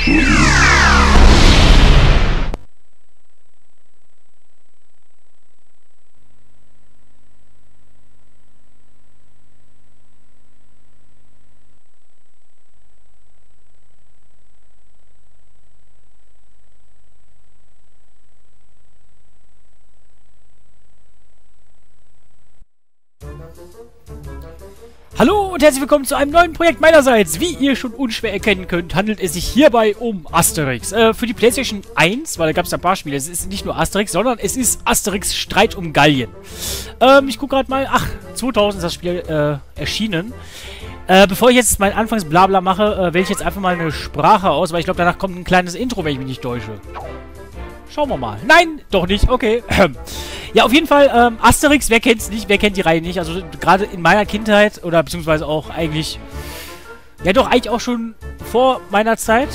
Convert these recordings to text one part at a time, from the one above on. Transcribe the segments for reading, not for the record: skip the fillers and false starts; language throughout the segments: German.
Hallo und herzlich willkommen zu einem neuen Projekt meinerseits. Wie ihr schon unschwer erkennen könnt, handelt es sich hierbei um Asterix. Für die PlayStation 1, weil da gab es ein paar Spiele, es ist nicht nur Asterix, sondern es ist Asterix Streit um Gallien. Ich gucke gerade mal, 2000 ist das Spiel erschienen. Bevor ich jetzt mein Anfangs-Blabla mache, wähle ich jetzt einfach mal eine Sprache aus, weil ich glaube, danach kommt ein kleines Intro, wenn ich mich nicht täusche. Schauen wir mal. Nein, doch nicht, okay. Ja, auf jeden Fall, Asterix, wer kennt's nicht, wer kennt die Reihe nicht? Also gerade in meiner Kindheit, oder beziehungsweise auch eigentlich, ja doch, eigentlich auch schon vor meiner Zeit,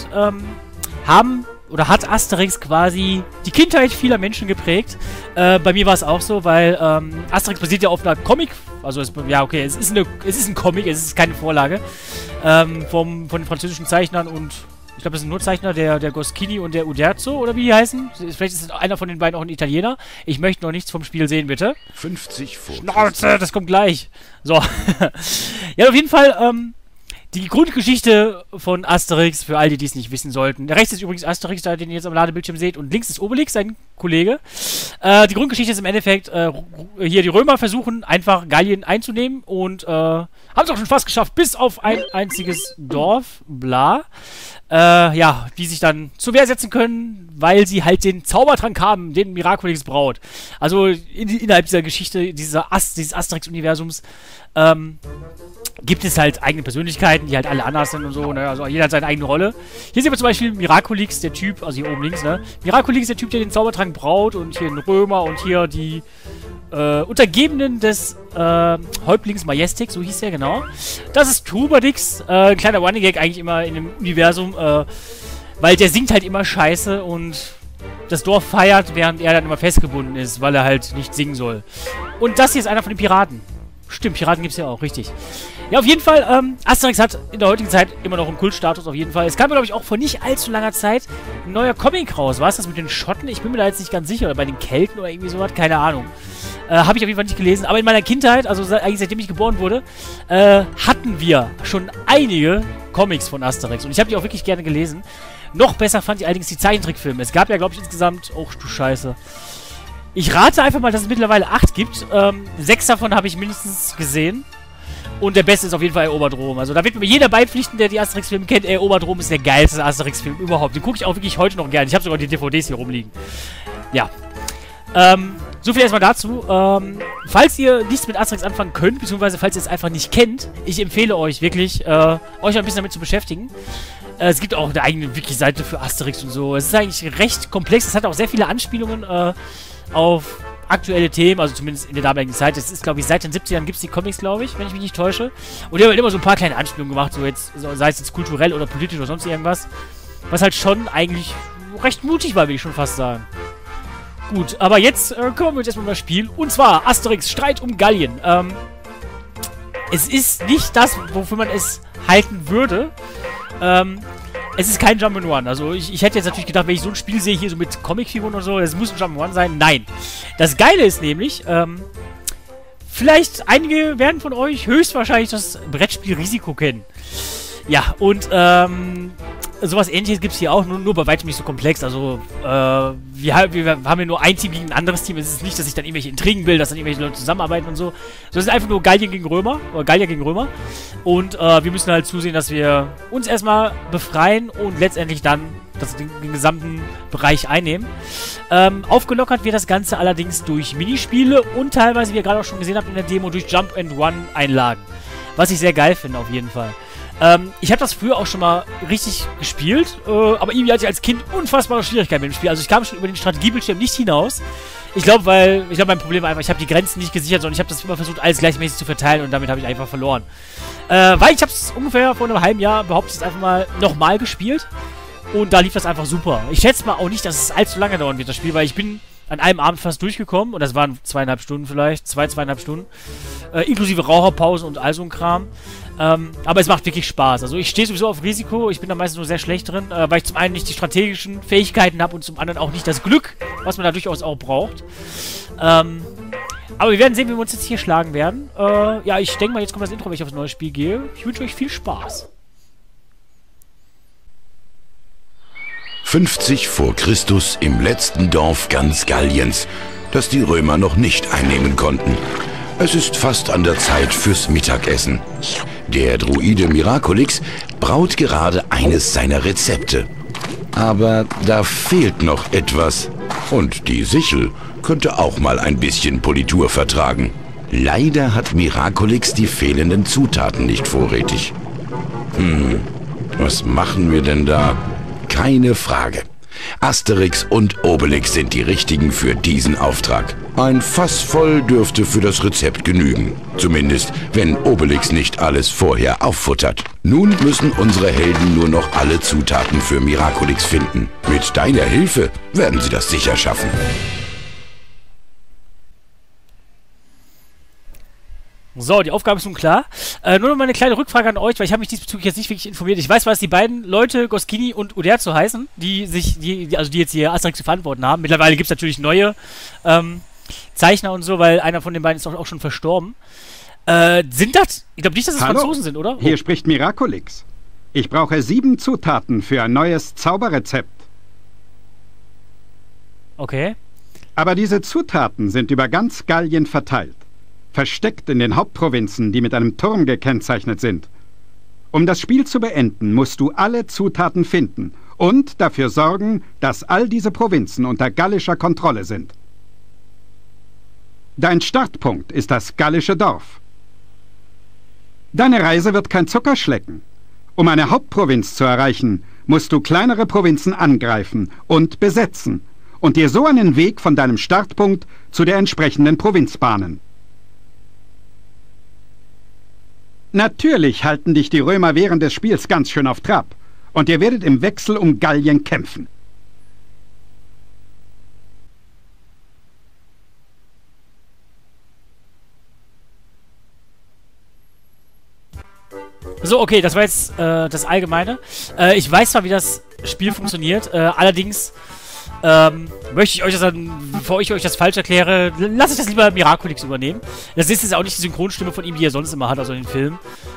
hat Asterix quasi die Kindheit vieler Menschen geprägt. Bei mir war es auch so, weil Asterix basiert ja auf einer Comic, also es ist ein Comic, es ist keine Vorlage, von den französischen Zeichnern und ich glaube, das sind nur Zeichner, der Goscinny und der Uderzo, oder wie die heißen. Vielleicht ist einer von den beiden auch ein Italiener. Ich möchte noch nichts vom Spiel sehen, bitte. 50 vor. Schnauze, das kommt gleich. So. Ja, auf jeden Fall, die Grundgeschichte von Asterix, für all die es nicht wissen sollten. Rechts ist übrigens Asterix, den ihr jetzt am Ladebildschirm seht, und links ist Obelix, sein Kollege. Die Grundgeschichte ist im Endeffekt, hier die Römer versuchen einfach Gallien einzunehmen und haben es auch schon fast geschafft, bis auf ein einziges Dorf, bla. Die sich dann zur Wehr setzen können, weil sie halt den Zaubertrank haben, den Miraculix braut. Also innerhalb dieser Geschichte, dieses Asterix-Universums, gibt es halt eigene Persönlichkeiten, die halt alle anders sind und so, ne? Also jeder hat seine eigene Rolle. Hier sehen wir zum Beispiel Miraculix, der Typ, also hier oben links, ne? Miraculix ist der Typ, der den Zaubertrank braut, und hier ein Römer und hier die Untergebenen des Häuptlings Majestic, so hieß der, genau. Das ist Trubadix, ein kleiner Running Gag eigentlich immer in dem Universum, weil der singt halt immer Scheiße und das Dorf feiert, während er dann immer festgebunden ist, weil er halt nicht singen soll. Und das hier ist einer von den Piraten. Stimmt, Piraten gibt es ja auch, richtig. Ja, auf jeden Fall, Asterix hat in der heutigen Zeit immer noch einen Kultstatus, auf jeden Fall. Es kam, glaube ich, auch vor nicht allzu langer Zeit ein neuer Comic raus. War es das mit den Schotten? Ich bin mir da jetzt nicht ganz sicher. Oder bei den Kelten oder irgendwie sowas? Keine Ahnung. Habe ich auf jeden Fall nicht gelesen. Aber in meiner Kindheit, also eigentlich seitdem ich geboren wurde, hatten wir schon einige Comics von Asterix. Und ich habe die auch wirklich gerne gelesen. Noch besser fand ich allerdings die Zeichentrickfilme. Es gab ja, glaube ich, insgesamt... Oh, du Scheiße. Ich rate einfach mal, dass es mittlerweile 8 gibt. 6 davon habe ich mindestens gesehen. Und der beste ist auf jeden Fall Erobert Rom. Also da wird mir jeder beipflichten, der die Asterix-Filme kennt. Erobert Rom ist der geilste Asterix-Film überhaupt. Den gucke ich auch wirklich heute noch gerne. Ich habe sogar die DVDs hier rumliegen. Ja. So viel erstmal dazu. Falls ihr nichts mit Asterix anfangen könnt, beziehungsweise falls ihr es einfach nicht kennt, ich empfehle euch wirklich, euch ein bisschen damit zu beschäftigen. Es gibt auch eine eigene Wiki-Seite für Asterix und so. Es ist eigentlich recht komplex. Es hat auch sehr viele Anspielungen auf aktuelle Themen, also zumindest in der damaligen Zeit. Das ist, glaube ich, seit den 70ern gibt es die Comics, glaube ich, wenn ich mich nicht täusche. Und die haben halt immer so ein paar kleine Anspielungen gemacht, so jetzt, sei es jetzt kulturell oder politisch oder sonst irgendwas. Was halt schon eigentlich recht mutig war, will ich schon fast sagen. Gut, aber jetzt kümmern wir uns erstmal um das Spiel. Und zwar Asterix Streit um Gallien. Es ist nicht das, wofür man es halten würde. Es ist kein Jump'n'Run. Also ich hätte jetzt natürlich gedacht, wenn ich so ein Spiel sehe, hier so mit Comicfiguren und so, das muss ein Jump'n'Run sein. Nein. Das Geile ist nämlich, vielleicht einige werden von euch höchstwahrscheinlich das Brettspiel Risiko kennen. Ja, und sowas Ähnliches gibt es hier auch, nur bei weitem nicht so komplex. Also, wir haben ja nur ein Team gegen ein anderes Team. Es ist nicht, dass ich dann irgendwelche Intrigen will, dass dann irgendwelche Leute zusammenarbeiten und so. So, es ist einfach nur Gallien gegen Römer, oder Gallier gegen Römer. Und wir müssen halt zusehen, dass wir uns erstmal befreien und letztendlich dann den gesamten Bereich einnehmen. Aufgelockert wird das Ganze allerdings durch Minispiele und teilweise, wie ihr gerade auch schon gesehen habt in der Demo, durch Jump-and-Run-Einlagen. Was ich sehr geil finde, auf jeden Fall. Ich habe das früher auch schon mal richtig gespielt, aber irgendwie hatte ich als Kind unfassbare Schwierigkeiten mit dem Spiel. Also ich kam schon über den Strategiebildschirm nicht hinaus. Ich glaube, mein Problem war einfach, ich habe die Grenzen nicht gesichert, sondern ich habe das immer versucht, alles gleichmäßig zu verteilen und damit habe ich einfach verloren. Weil ich habe es ungefähr vor einem halben Jahr, behaupte ich, einfach mal nochmal gespielt und da lief das einfach super. Ich schätze mal auch nicht, dass es allzu lange dauern wird, das Spiel, weil an einem Abend fast durchgekommen. Und das waren 2,5 Stunden vielleicht. 2,5 Stunden. Inklusive Raucherpausen und all so ein Kram. Aber es macht wirklich Spaß. Also ich stehe sowieso auf Risiko. Ich bin da meistens nur sehr schlecht drin, weil ich zum einen nicht die strategischen Fähigkeiten habe und zum anderen auch nicht das Glück, was man da durchaus auch braucht. Aber wir werden sehen, wie wir uns jetzt hier schlagen werden. Ja, ich denke mal, jetzt kommt das Intro, wenn ich aufs neue Spiel gehe. Ich wünsche euch viel Spaß. 50 vor Christus im letzten Dorf ganz Galliens, das die Römer noch nicht einnehmen konnten. Es ist fast an der Zeit fürs Mittagessen. Der Druide Miraculix braut gerade eines seiner Rezepte. Aber da fehlt noch etwas. Und die Sichel könnte auch mal ein bisschen Politur vertragen. Leider hat Miraculix die fehlenden Zutaten nicht vorrätig. Was machen wir denn da? Keine Frage. Asterix und Obelix sind die richtigen für diesen Auftrag. Ein Fass voll dürfte für das Rezept genügen. Zumindest, wenn Obelix nicht alles vorher auffuttert. Nun müssen unsere Helden nur noch alle Zutaten für Miraculix finden. Mit deiner Hilfe werden sie das sicher schaffen. So, die Aufgabe ist nun klar. Nur noch mal eine kleine Rückfrage an euch, weil ich habe mich diesbezüglich jetzt nicht wirklich informiert. Ich weiß, was die beiden Leute, Goscinny und Uderzo heißen, die jetzt hier Asterix zu verantworten haben. Mittlerweile gibt es natürlich neue Zeichner und so, weil einer von den beiden ist auch schon verstorben. Sind das? Ich glaube nicht, dass es Franzosen sind, oder? Hier spricht Miraculix. Ich brauche 7 Zutaten für ein neues Zauberrezept. Okay. Aber diese Zutaten sind über ganz Gallien verteilt. Versteckt in den Hauptprovinzen, die mit einem Turm gekennzeichnet sind. Um das Spiel zu beenden, musst du alle Zutaten finden und dafür sorgen, dass all diese Provinzen unter gallischer Kontrolle sind. Dein Startpunkt ist das gallische Dorf. Deine Reise wird kein Zuckerschlecken. Um eine Hauptprovinz zu erreichen, musst du kleinere Provinzen angreifen und besetzen und dir so einen Weg von deinem Startpunkt zu der entsprechenden Provinz bahnen. Natürlich halten dich die Römer während des Spiels ganz schön auf Trab. Und ihr werdet im Wechsel um Gallien kämpfen. So, okay, das war jetzt das Allgemeine. Ich weiß zwar, wie das Spiel funktioniert, allerdings möchte ich euch das dann, bevor ich euch das falsch erkläre, lasse ich das lieber Miraculix übernehmen. Das ist jetzt auch nicht die Synchronstimme von ihm, die er sonst immer hat, also in den Filmen.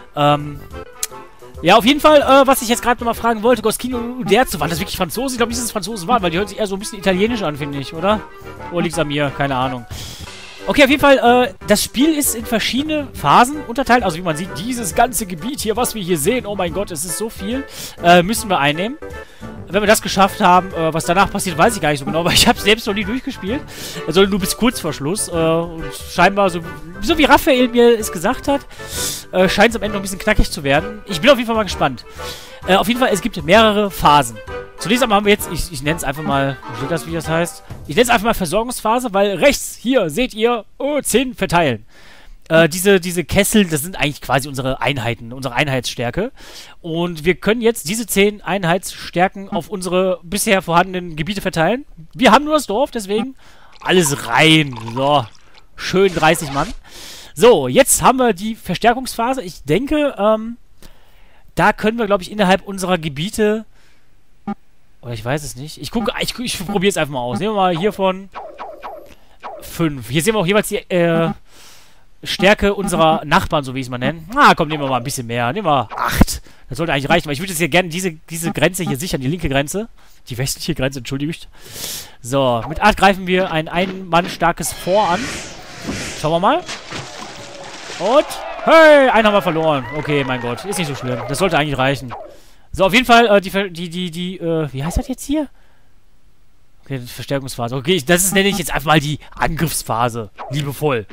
Ja, auf jeden Fall, was ich jetzt gerade nochmal fragen wollte, Goscinny und Uderzo, waren das wirklich Franzosen? Ich glaube nicht, dass es Franzosen waren, weil die hören sich eher so ein bisschen italienisch an, finde ich, oder? Oder liegt's an mir? Keine Ahnung. Okay, auf jeden Fall, das Spiel ist in verschiedene Phasen unterteilt. Also wie man sieht, dieses ganze Gebiet hier, was wir hier sehen, oh mein Gott, es ist so viel, müssen wir einnehmen. Wenn wir das geschafft haben, was danach passiert, weiß ich gar nicht so genau, weil ich habe es selbst noch nie durchgespielt. Also nur bis kurz vor Schluss. Und scheinbar, so wie Raphael mir es gesagt hat, scheint es am Ende noch ein bisschen knackig zu werden. Ich bin auf jeden Fall mal gespannt. Auf jeden Fall, es gibt mehrere Phasen. Zunächst einmal haben wir jetzt, ich nenne es einfach mal, wo steht das, wie das heißt? Ich nenne es einfach mal Versorgungsphase, weil rechts, hier, seht ihr, 10 verteilen. Diese Kessel, das sind eigentlich quasi unsere Einheiten, unsere Einheitsstärke. Und wir können jetzt diese 10 Einheitsstärken auf unsere bisher vorhandenen Gebiete verteilen. Wir haben nur das Dorf, deswegen alles rein. So, schön 30 Mann. So, jetzt haben wir die Verstärkungsphase. Ich denke, da können wir, glaube ich, innerhalb unserer Gebiete... Oder ich weiß es nicht. Ich probiere es einfach mal aus. Nehmen wir mal hiervon 5. Hier sehen wir auch jeweils die Stärke unserer Nachbarn, so wie ich es mal nenne. Komm, nehmen wir mal ein bisschen mehr. Nehmen wir 8. Das sollte eigentlich reichen, weil ich würde jetzt hier gerne diese Grenze hier sichern, die linke Grenze. Die westliche Grenze, entschuldigt. So, mit 8 greifen wir ein Mann starkes Fort an. Schauen wir mal. Und, hey, einen haben wir verloren. Okay, mein Gott, ist nicht so schlimm. Das sollte eigentlich reichen. So, auf jeden Fall, wie heißt das jetzt hier? Okay, die Verstärkungsphase. Okay, nenne ich jetzt einfach mal die Angriffsphase. Liebevoll.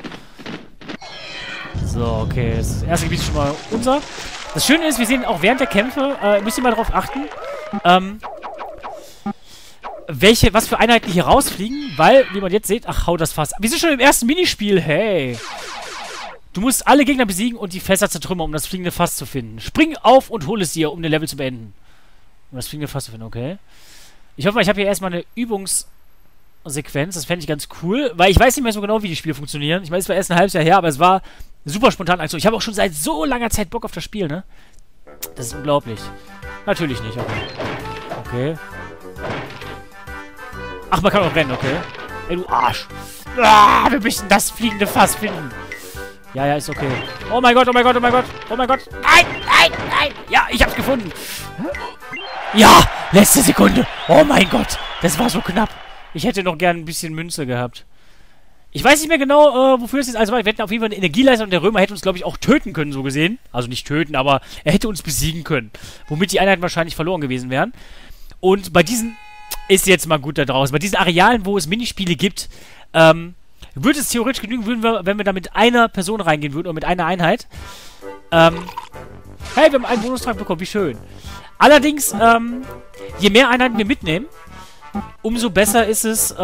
So, okay. Das erste Gebiet ist schon mal unser. Das Schöne ist, wir sehen auch während der Kämpfe, müsst ihr mal darauf achten, was für Einheiten hier rausfliegen, weil, wie man jetzt sieht, ach, hau das Fass. Wir sind schon im ersten Minispiel, hey. Du musst alle Gegner besiegen und die Fässer zertrümmern, um das fliegende Fass zu finden. Spring auf und hol es dir, um den Level zu beenden. Um das fliegende Fass zu finden, okay. Ich hoffe mal, ich habe hier erstmal eine Sequenz. Das fände ich ganz cool, weil ich weiß nicht mehr so genau, wie die Spiele funktionieren. Ich meine, es war erst ein halbes Jahr her, aber es war eine super spontane Aktion. Ich habe auch schon seit so langer Zeit Bock auf das Spiel, ne? Das ist unglaublich. Natürlich nicht, okay. Ach, man kann auch rennen, okay. Ey, du Arsch. Ah, wir müssen das fliegende Fass finden. Ja, ja, ist okay. Oh mein Gott, oh mein Gott, oh mein Gott. Oh mein Gott. Nein, nein, nein. Ja, ich hab's gefunden. Ja, letzte Sekunde. Oh mein Gott. Das war so knapp. Ich hätte noch gern ein bisschen Münze gehabt. Ich weiß nicht mehr genau, wofür es ist. Also, wir hätten auf jeden Fall eine Energieleistung und der Römer hätte uns, glaube ich, auch töten können, so gesehen. Also nicht töten, aber er hätte uns besiegen können. Womit die Einheiten wahrscheinlich verloren gewesen wären. Und bei diesen, ist jetzt mal gut da draußen, bei diesen Arealen, wo es Minispiele gibt, würde es theoretisch genügen, wenn wir da mit einer Person reingehen würden oder mit einer Einheit. Hey, wir haben einen Bonustrank bekommen, wie schön. Allerdings, je mehr Einheiten wir mitnehmen, umso besser ist es,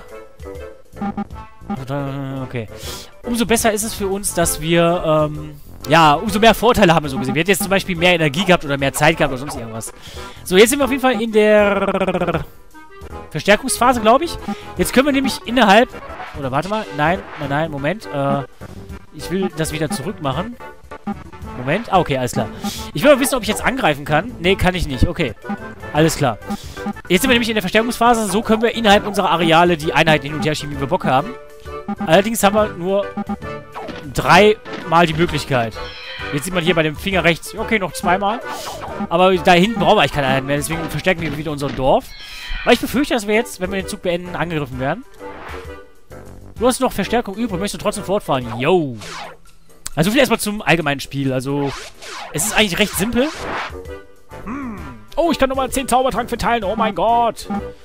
okay. Umso besser ist es für uns, dass wir, ja, umso mehr Vorteile haben wir so gesehen. Wir hätten jetzt zum Beispiel mehr Energie gehabt oder mehr Zeit gehabt oder sonst irgendwas. So, jetzt sind wir auf jeden Fall in der Verstärkungsphase, glaube ich. Jetzt können wir nämlich innerhalb... Oder warte mal. Nein, nein, nein, Moment. Ich will das wieder zurück machen. Moment. Ah, okay, alles klar. Ich will mal wissen, ob ich jetzt angreifen kann. Nee, kann ich nicht. Okay. Alles klar. Jetzt sind wir nämlich in der Verstärkungsphase. So können wir innerhalb unserer Areale die Einheiten hin und her schieben, wie wir Bock haben. Allerdings haben wir nur 3-mal die Möglichkeit. Jetzt sieht man hier bei dem Finger rechts, okay, noch 2-mal. Aber da hinten brauchen wir eigentlich keine Einheiten mehr. Deswegen verstärken wir wieder unser Dorf. Weil ich befürchte, dass wir jetzt, wenn wir den Zug beenden, angegriffen werden. Du hast noch Verstärkung übrig, möchtest du trotzdem fortfahren? Yo! Also viel erstmal zum allgemeinen Spiel. Also, es ist eigentlich recht simpel. Oh, ich kann nochmal 10 Zaubertrank verteilen. Oh mein Gott.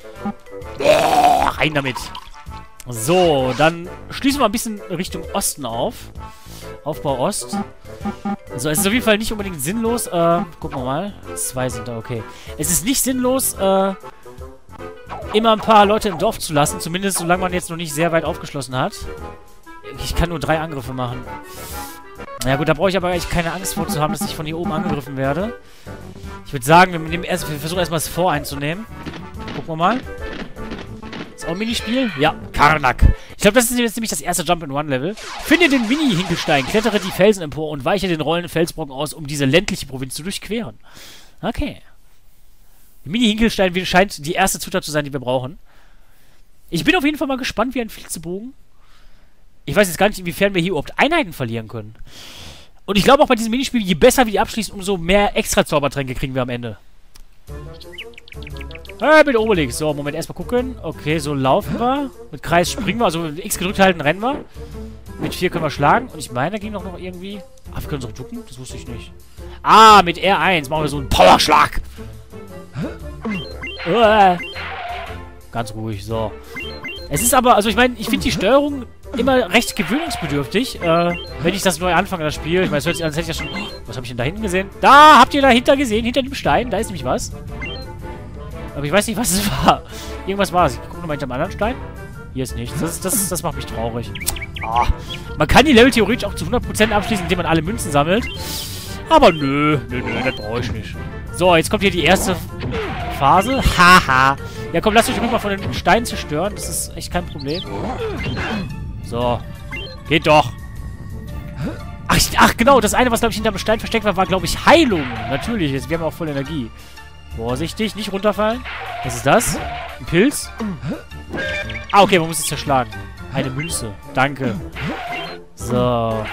Rein damit. So, dann schließen wir ein bisschen Richtung Osten auf. Aufbau Ost. So, es ist auf jeden Fall nicht unbedingt sinnlos. Gucken wir mal. 2 sind da, okay. Es ist nicht sinnlos, immer ein paar Leute im Dorf zu lassen. Zumindest solange man jetzt noch nicht sehr weit aufgeschlossen hat. Ich kann nur 3 Angriffe machen. Na gut, da brauche ich aber eigentlich keine Angst vor zu haben, dass ich von hier oben angegriffen werde. Ich würde sagen, wir versuchen erstmal das Fort einzunehmen. Gucken wir mal. Ist auch ein Minispiel? Ja, Karnak. Ich glaube, das ist jetzt nämlich das erste Jump-and-Run-Level. Finde den Mini-Hinkelstein, klettere die Felsen empor und weiche den rollenden Felsbrocken aus, um diese ländliche Provinz zu durchqueren. Okay. Mini-Hinkelstein scheint die erste Zutat zu sein, die wir brauchen. Ich bin auf jeden Fall mal gespannt wie ein Flitzebogen. Ich weiß jetzt gar nicht, inwiefern wir hier überhaupt Einheiten verlieren können. Und ich glaube auch bei diesem Minispiel, je besser wir die abschließen, umso mehr extra Zaubertränke kriegen wir am Ende. Mit Obelix. So, Moment, erstmal gucken. Okay, so laufen wir. Mit Kreis springen wir. Also mit X gedrückt halten, rennen wir. Mit 4 können wir schlagen. Und ich meine, da ging noch irgendwie... Ah, wir können uns auch ducken? Das wusste ich nicht. Ah, mit R1 machen wir so einen Powerschlag. Ganz ruhig, so. Es ist aber, also ich meine, ich finde die Steuerung immer recht gewöhnungsbedürftig, wenn ich das neu anfange, das Spiel. Ich meine, es hört sich an, als hätte ich ja schon... Oh, was habe ich denn da hinten gesehen? Da, habt ihr dahinter gesehen? Hinter dem Stein? Da ist nämlich was. Aber ich weiß nicht, was es war. Irgendwas war es. Ich gucke nochmal hinter dem anderen Stein. Hier ist nichts. Das macht mich traurig. Oh. Man kann die Level theoretisch auch zu 100% abschließen, indem man alle Münzen sammelt. Aber nö, das brauche ich nicht. So, jetzt kommt hier die erste Phase. Haha. Ja, komm, lasst euch ruhig mal von den Steinen zerstören. Das ist echt kein Problem. So. Geht doch. Ach genau, das eine, was, glaube ich, hinter dem Stein versteckt war, glaube ich, Heilung. Natürlich, jetzt, wir haben auch voll Energie. Vorsichtig, nicht runterfallen. Was ist das? Ein Pilz? Ah, okay, man muss es zerschlagen. Eine Münze. Danke. So.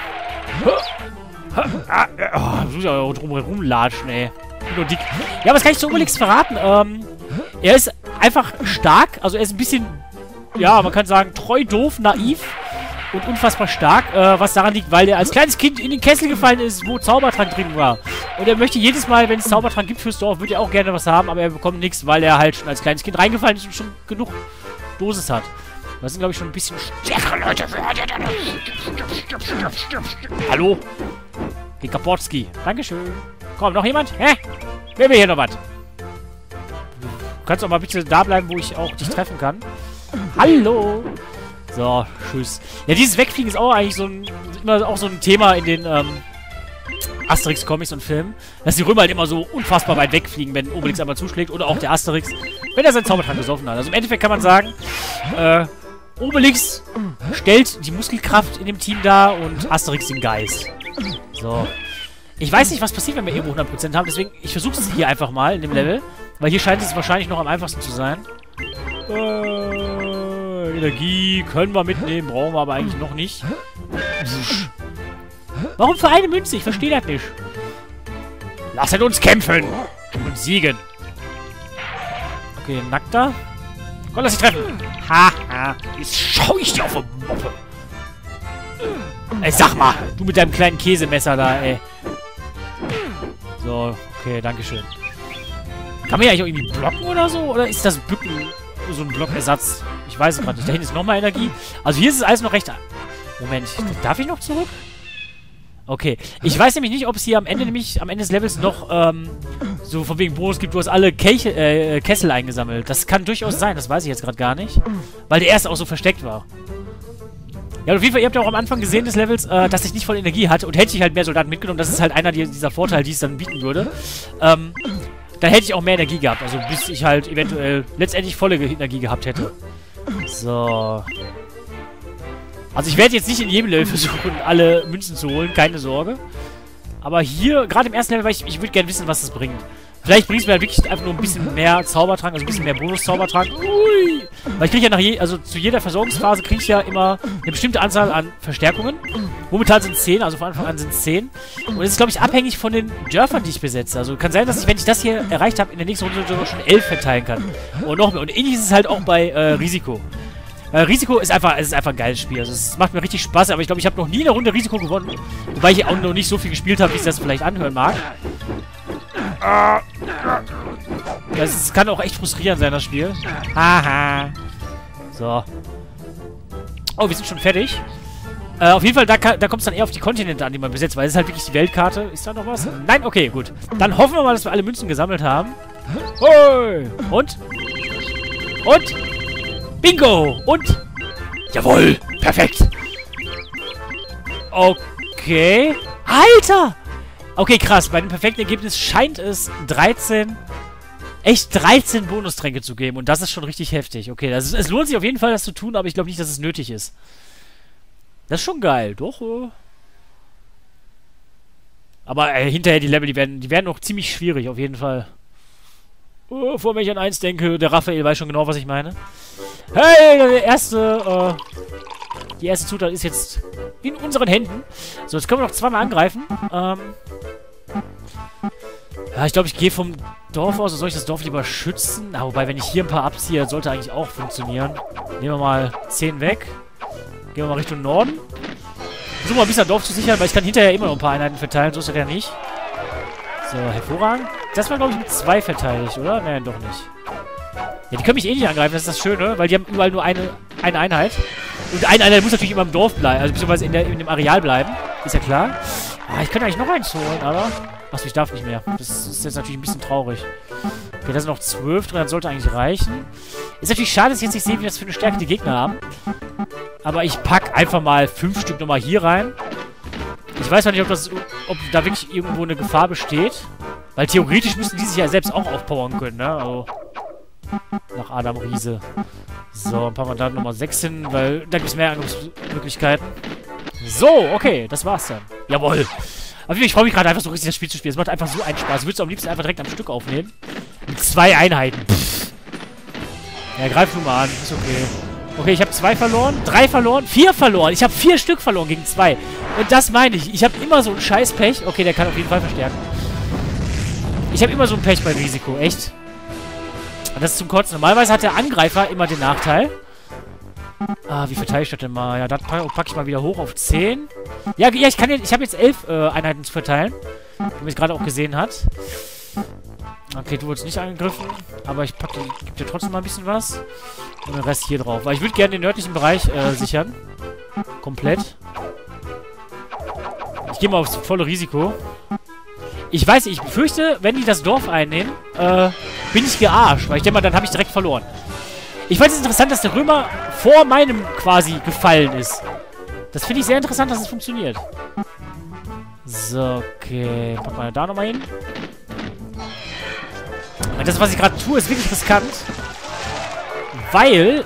Du musst ja drumherum latschen, ey. Nur dick. Ja, was kann ich zu Obelix verraten? Er ist einfach stark. Also er ist ein bisschen, ja, man kann sagen, treu, doof, naiv und unfassbar stark. Was daran liegt, weil er als kleines Kind in den Kessel gefallen ist, wo Zaubertrank drin war. Und er möchte jedes Mal, wenn es Zaubertrank gibt fürs Dorf, würde er auch gerne was haben, aber er bekommt nichts, weil er halt schon als kleines Kind reingefallen ist und schon genug Dosis hat. Das sind, glaube ich, schon ein bisschen stärkere Leute. Hallo? Gekapotski. Dankeschön. Komm, noch jemand? Hä? Wer will hier noch was? Du kannst auch mal bitte da bleiben, wo ich auch dich treffen kann. Hallo? So, tschüss. Ja, dieses Wegfliegen ist auch eigentlich so ein, immer auch so ein Thema in den Asterix-Comics und Filmen, dass die Römer halt immer so unfassbar weit wegfliegen, wenn Obelix einmal zuschlägt. Oder auch der Asterix, wenn er seinen Zaubertrank gesoffen hat. Also im Endeffekt kann man sagen, Obelix stellt die Muskelkraft in dem Team dar und Asterix den Geist. So. Ich weiß nicht, was passiert, wenn wir Ebo 100% haben, deswegen, ich versuche es hier einfach mal in dem Level. Weil hier scheint es wahrscheinlich noch am einfachsten zu sein. Energie können wir mitnehmen, brauchen wir aber eigentlich noch nicht. Warum für eine Münze? Ich verstehe das nicht. Lasst uns kämpfen und siegen. Okay, nackter. Komm, lass dich treffen. Haha, jetzt schau ich dir auf die Moppe. Ey, sag mal, du mit deinem kleinen Käsemesser da, ey. So, okay, dankeschön. Kann man ja eigentlich auch irgendwie blocken oder so? Oder ist das Bücken so ein Blockersatz? Ich weiß es gerade nicht. Da hinten ist nochmal Energie. Also hier ist es alles noch recht... Moment, darf ich noch zurück? Okay. Ich weiß nämlich nicht, ob es hier am Ende des Levels noch so von wegen Bonus gibt, du hast alle Kessel eingesammelt. Das kann durchaus sein, das weiß ich jetzt gerade gar nicht. Weil der erste auch so versteckt war. Ja, auf jeden Fall, ihr habt ja auch am Anfang gesehen des Levels, dass ich nicht voll Energie hatte und hätte ich halt mehr Soldaten mitgenommen, das ist halt einer dieser Vorteile, die es dann bieten würde. Dann hätte ich auch mehr Energie gehabt, also bis ich halt eventuell letztendlich volle Energie gehabt hätte. So. Also ich werde jetzt nicht in jedem Level versuchen, alle Münzen zu holen, keine Sorge. Aber hier, gerade im ersten Level, weil ich würde gerne wissen, was das bringt. Vielleicht bringt es mir halt wirklich einfach nur ein bisschen mehr Zaubertrank, also ein bisschen mehr Bonus-Zaubertrank. Ui! Weil ich kriege ja also zu jeder Versorgungsphase kriege ich ja immer eine bestimmte Anzahl an Verstärkungen. Momentan sind es 10, also von Anfang an sind es 10. Und es ist, glaube ich, abhängig von den Dörfern, die ich besetze. Also kann sein, dass ich, wenn ich das hier erreicht habe, in der nächsten Runde sogar schon 11 verteilen kann. Und noch mehr. Und ähnlich ist es halt auch bei Risiko. Risiko ist einfach ein geiles Spiel. Also es macht mir richtig Spaß, aber ich glaube, ich habe noch nie eine Runde Risiko gewonnen. Wobei ich auch noch nicht so viel gespielt habe, wie ich das vielleicht anhören mag. Es kann auch echt frustrierend sein, das Spiel. Haha. So. Oh, wir sind schon fertig. Auf jeden Fall, da kommt es dann eher auf die Kontinente an, die man besetzt, weil es ist halt wirklich die Weltkarte. Ist da noch was? Nein? Okay, gut. Dann hoffen wir mal, dass wir alle Münzen gesammelt haben. Hey. Und? Bingo! Und? Jawohl! Perfekt! Okay. Alter! Okay, krass. Bei dem perfekten Ergebnis scheint es 13 Bonustränke zu geben. Und das ist schon richtig heftig. Okay, es lohnt sich auf jeden Fall, das zu tun, aber ich glaube nicht, dass es nötig ist. Das ist schon geil. Doch. Aber hinterher die Level, die werden noch ziemlich schwierig, auf jeden Fall. Vor wenn ich an eins denke, der Raphael weiß schon genau, was ich meine. Hey, die erste Zutat ist jetzt in unseren Händen. So, jetzt können wir noch zweimal angreifen. Ja, ich glaube, ich gehe vom Dorf aus. Oder soll ich das Dorf lieber schützen? Na, wobei, wenn ich hier ein paar abziehe, das sollte eigentlich auch funktionieren. Nehmen wir mal 10 weg. Gehen wir mal Richtung Norden. Versuchen mal ein bisschen Dorf zu sichern, weil ich kann hinterher immer noch ein paar Einheiten verteilen. So ist das ja nicht. So, hervorragend. Das war, glaube ich, mit 2 verteidigt, oder? Nein, doch nicht. Ja, die können mich eh nicht angreifen, das ist das Schöne, weil die haben überall nur eine Einheit. Und eine Einheit muss natürlich immer im Dorf bleiben, also beziehungsweise in dem Areal bleiben. Ist ja klar. Ah, ich könnte eigentlich noch eins holen, aber... Achso, ich darf nicht mehr. Das ist jetzt natürlich ein bisschen traurig. Okay, da sind noch 12 drin, das sollte eigentlich reichen. Ist natürlich schade, dass ich jetzt nicht sehe, wie das für eine Stärke die Gegner haben. Aber ich pack einfach mal 5 Stück nochmal hier rein. Ich weiß zwar nicht, ob da wirklich irgendwo eine Gefahr besteht. Weil theoretisch müssten die sich ja selbst auch aufpowern können, ne? Also... Nach Adam Riese. So, dann packen wir da nochmal 6 hin, weil da gibt es mehr Angriffsmöglichkeiten. So, okay, das war's dann. Jawohl. Aber ich freue mich gerade einfach so richtig, das Spiel zu spielen. Es macht einfach so einen Spaß. Ich würde es am liebsten einfach direkt am Stück aufnehmen. Mit 2 Einheiten. Pff. Ja, greif nur mal an. Ist okay. Okay, ich habe 2 verloren, 3 verloren, 4 verloren. Ich habe 4 Stück verloren gegen 2. Und das meine ich. Ich habe immer so ein scheiß Pech. Okay, der kann auf jeden Fall verstärken. Ich habe immer so ein Pech beim Risiko. Echt. Und das ist zum Kotzen. Normalerweise hat der Angreifer immer den Nachteil. Ah, wie verteile ich das denn mal? Ja, das packe ich mal wieder hoch auf 10. Ja, ich habe jetzt 11 Einheiten zu verteilen. Wie man es gerade auch gesehen hat. Okay, du wurdest nicht angegriffen. Aber ich gebe dir trotzdem mal ein bisschen was. Und den Rest hier drauf. Weil ich würde gerne den nördlichen Bereich sichern. Komplett. Ich gehe mal aufs volle Risiko. Ich weiß nicht, ich befürchte, wenn die das Dorf einnehmen, bin ich gearscht. Weil ich denke mal, dann habe ich direkt verloren. Ich fand es interessant, dass der Römer vor meinem quasi gefallen ist. Das finde ich sehr interessant, dass es funktioniert. So, okay. Packen wir da nochmal hin. Und das, was ich gerade tue, ist wirklich riskant. Weil,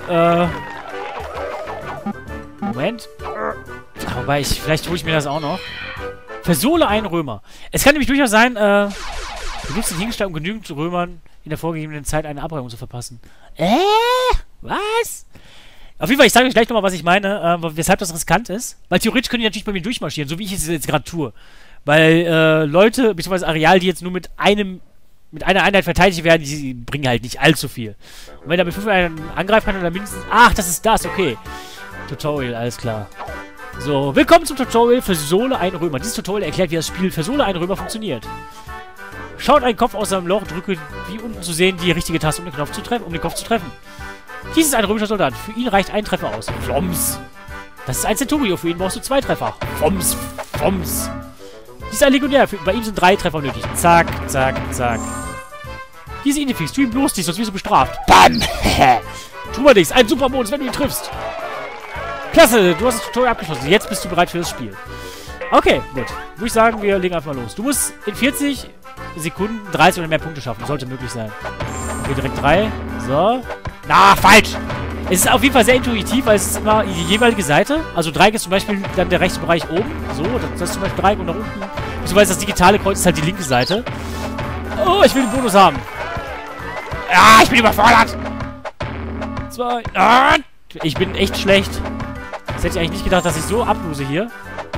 Moment. Wobei, vielleicht hole ich mir das auch noch. Versohle einen Römer. Es kann nämlich durchaus sein, benutzt den Gegenstand, um genügend Römern in der vorgegebenen Zeit eine Abreibung zu verpassen. Was? Auf jeden Fall, ich sage euch gleich nochmal, was ich meine, weshalb das riskant ist. Weil theoretisch können die natürlich bei mir durchmarschieren, so wie ich es jetzt gerade tue. Weil Leute, beziehungsweise Areal, die jetzt nur mit einer Einheit verteidigt werden, die bringen halt nicht allzu viel. Und wenn er mit 5 Einheiten angreifen kann, oder mindestens... Ach, das ist das, okay. Tutorial, alles klar. So, willkommen zum Tutorial Versohle einen Römer. Dieses Tutorial erklärt, wie das Spiel Versohle einen Römer funktioniert. Schaut einen Kopf aus seinem Loch, drücke wie unten zu sehen die richtige Taste, um den Kopf zu treffen. Dies ist ein römischer Soldat. Für ihn reicht ein Treffer aus. Floms. Das ist ein Centurio. Für ihn brauchst du 2 Treffer. Floms. Floms. Dies ist ein Legionär. Bei ihm sind 3 Treffer nötig. Zack, zack, zack. Diese Indifix. Tu ihn bloß nicht, sonst wirst du bestraft. Bam. Tu mal nichts. Ein Supermodus, wenn du ihn triffst. Klasse, du hast das Tutorial abgeschlossen. Jetzt bist du bereit für das Spiel. Okay, gut. Würde ich sagen, wir legen einfach mal los. Du musst in 40 Sekunden 30 oder mehr Punkte schaffen. Sollte möglich sein. Okay, direkt 3. So. Na, falsch! Es ist auf jeden Fall sehr intuitiv, weil es ist immer die jeweilige Seite. Also Dreieck ist zum Beispiel dann der rechte Bereich oben. So, das ist zum Beispiel Dreieck und nach unten. Beziehungsweise das digitale Kreuz ist halt die linke Seite. Oh, ich will den Bonus haben. Ja, ich bin überfordert. 2. Ich bin echt schlecht. Das hätte ich eigentlich nicht gedacht, dass ich so ablose hier.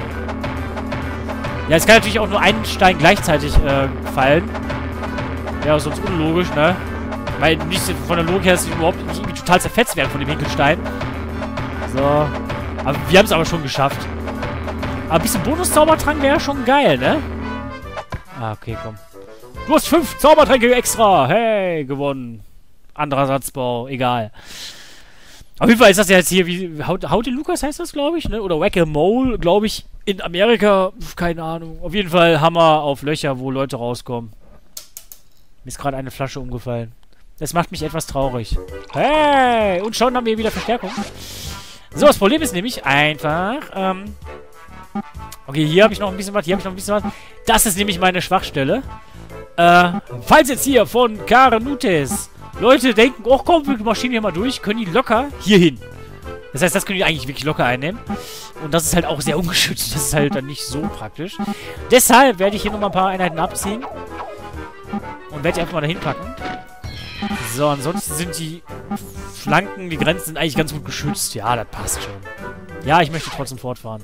Ja, es kann natürlich auch nur ein Stein gleichzeitig fallen. Ja, sonst unlogisch, ne? Weil nicht von der Logik her, dass sie überhaupt nicht irgendwie total zerfetzt werden von dem Hinkelstein. So. Aber wir haben es aber schon geschafft. Aber ein bisschen Bonus-Zaubertrank wäre schon geil, ne? Ah, okay, komm. Du hast 5 Zaubertränke extra. Hey, gewonnen. Anderer Satzbau, egal. Auf jeden Fall ist das ja jetzt hier wie... How de Lucas heißt das, glaube ich, ne? Oder Whack-a-Mole, glaube ich. In Amerika, keine Ahnung. Auf jeden Fall Hammer auf Löcher, wo Leute rauskommen. Mir ist gerade eine Flasche umgefallen. Das macht mich etwas traurig. Hey! Und schon haben wir wieder Verstärkung. So, das Problem ist nämlich einfach, okay, hier habe ich noch ein bisschen was, hier habe ich noch ein bisschen was. Das ist nämlich meine Schwachstelle. Falls jetzt hier von Karanutes Leute denken, oh komm, wir marschieren hier mal durch, können die locker hier hin. Das heißt, das können die eigentlich wirklich locker einnehmen. Und das ist halt auch sehr ungeschützt. Das ist halt dann nicht so praktisch. Deshalb werde ich hier nochmal ein paar Einheiten abziehen. Und werde die einfach mal dahin packen. So, ansonsten sind die Flanken, die Grenzen sind eigentlich ganz gut geschützt. Ja, das passt schon. Ja, ich möchte trotzdem fortfahren.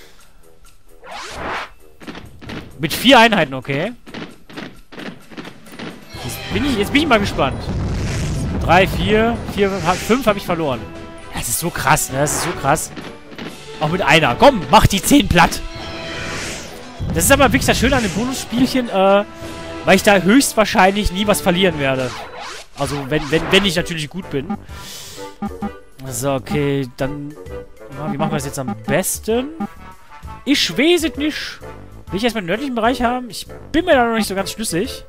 Mit 4 Einheiten, okay. Jetzt bin ich mal gespannt. 3, 4, 5 habe ich verloren. Das ist so krass, ne? Das ist so krass. Auch mit einer. Komm, mach die 10 platt. Das ist aber wirklich das Schöne an dem Bonusspielchen, weil ich da höchstwahrscheinlich nie was verlieren werde. Also, wenn ich natürlich gut bin. So, okay, dann... Wie machen wir das jetzt am besten? Ich weiß es nicht. Will ich erstmal den nördlichen Bereich haben? Ich bin mir da noch nicht so ganz schlüssig.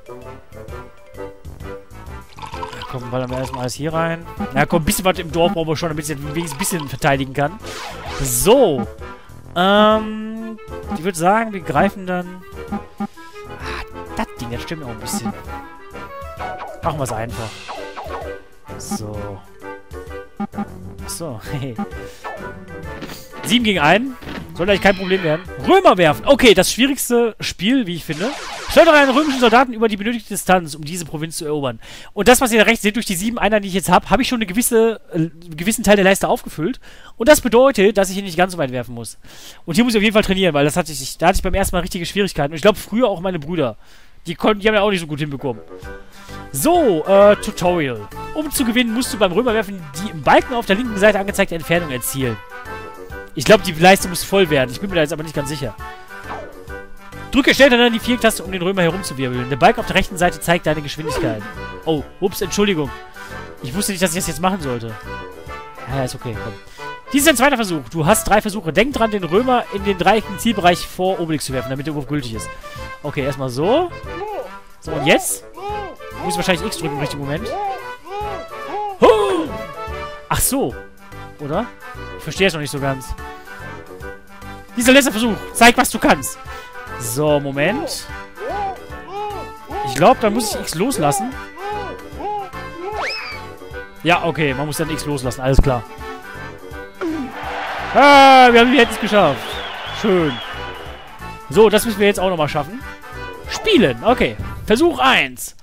Ja, komm, ballern wir erstmal alles hier rein. Na komm, ein bisschen was im Dorf brauchen wir schon, damit ich jetzt wenigstens ein bisschen verteidigen kann. So. Ich würde sagen, wir greifen dann... das Ding, das stimmt auch ein bisschen. Machen wir es einfach. So. So, hey. 7 gegen 1. Sollte eigentlich kein Problem werden. Römer werfen. Okay, das schwierigste Spiel, wie ich finde. Steuere einen römischen Soldaten über die benötigte Distanz, um diese Provinz zu erobern. Und das, was ihr da rechts seht, durch die 7 Einheiten, die ich jetzt habe ich schon einen gewissen Teil der Leiste aufgefüllt. Und das bedeutet, dass ich hier nicht ganz so weit werfen muss. Und hier muss ich auf jeden Fall trainieren, weil da hatte ich beim ersten Mal richtige Schwierigkeiten. Und ich glaube, früher auch meine Brüder. Die haben ja auch nicht so gut hinbekommen. So, Tutorial. Um zu gewinnen, musst du beim Römerwerfen die im Balken auf der linken Seite angezeigte Entfernung erzielen. Ich glaube, die Leiste muss voll werden. Ich bin mir da jetzt aber nicht ganz sicher. Drücke schnell dann die Viereck-Taste, um den Römer herumzuwirbeln. Der Balken auf der rechten Seite zeigt deine Geschwindigkeit. Oh, ups, Entschuldigung. Ich wusste nicht, dass ich das jetzt machen sollte. Ja, ist okay, komm. Dies ist ein zweiter Versuch. Du hast 3 Versuche. Denk dran, den Römer in den dreieckigen Zielbereich vor Obelix zu werfen, damit der Wurf gültig ist. Okay, erstmal so. So, und jetzt? Ich muss wahrscheinlich X drücken im richtigen Moment. Ach so. Oder? Ich verstehe es noch nicht so ganz. Dieser letzte Versuch. Zeig, was du kannst. So, Moment. Ich glaube, da muss ich X loslassen. Ja, okay, man muss dann X loslassen, alles klar. Ah, wir hätten es geschafft. Schön. So, das müssen wir jetzt auch nochmal schaffen. Spielen, okay. Versuch 1.